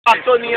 A Toninha,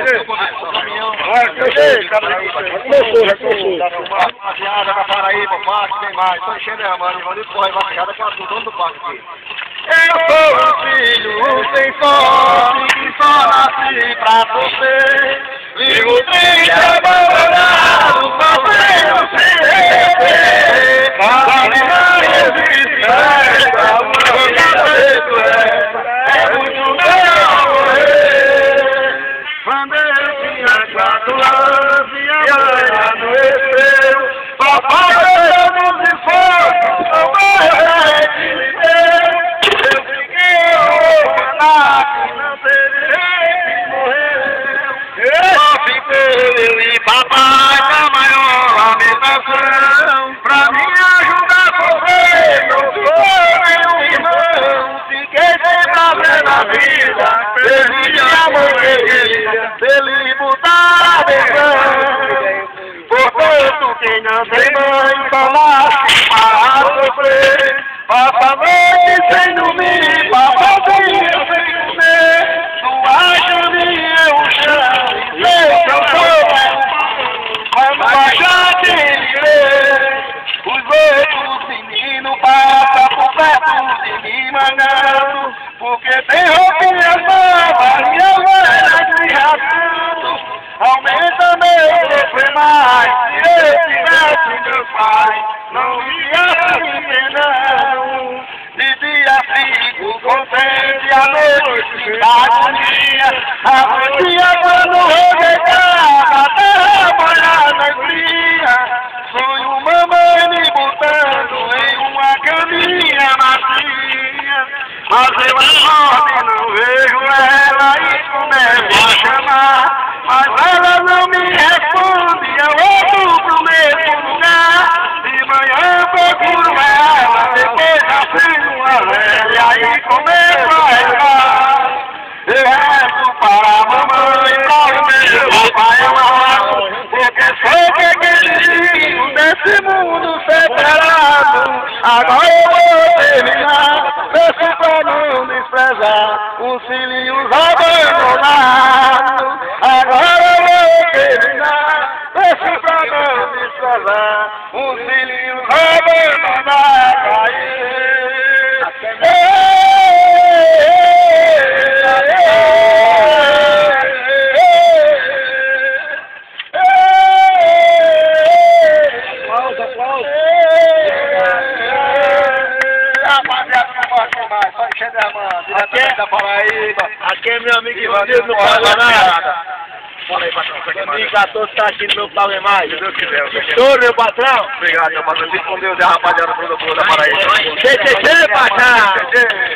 rapaziada da Paraíba, Marcos, tem mais, tô enchendo a mão, Ivanildo Corre, vaquejada, que é o dono do parque aqui. Eu sou um filho sem sorte, que só nasci pra você. Vivo triste, abandonado, sofrendo sem receber. Para mim não existe essa, uma vida feito é muito melhor morrer. Quando eu tinha 4 anos e a mãe adoeceu, papai deu-nos de fogo, mamãe revideu. Eu fiquei orfanato, não teve jeito e morreu. Só fiquei eu e papai na maior lamentação, pra me ajudar a sofrer, não sou meu irmão. Fiquei sem prazer na vida, perdi a mãe querida, ele mudar de portanto, quem não tem mãe, só nasce para sofrer. Passa a noite sem dormir, passa o dia sem comer. Sua caminha é um chão, e sei que eu sou mas baixar de ver. Os outros meninos passam por perto de mim mangando, porque tem roupinhas novas e eu era de rato. Aumenta meu sofrer mais, se eu tivesse meu pai, não ia me não. De dia fico contente, à noite da agonia. Agonia quando rodear, a terra molhada fria. Sonho mamãe me botando em uma caminha macia. Mas eu acordo e não vejo ela e começo a chamar. Mas ela não me responde, eu volto pro mesmo lugar. De manhã procuro ela, depois acendo uma velha e começo a rezar. Eu rezo para a mamãe, para o meu papai amado, porque sei que aquele desse mundo separado. Agora eu vou terminar, peço pra não desprezar os filhinhos abandonados. Agora eu vou terminar, peço pra não desprezar os filhinhos abandonados. Só enchendo a mão, diretamente da Paraíba. Aqui é meu amigo Ivanildo, não paga nada. Fala aí, patrão. 2014 tá aqui no meu pau mais. Se Deus quiser. Estou, meu patrão. Obrigado, meu patrão. Fique com Deus e a rapaziada toda da Paraíba. Tchê, patrão.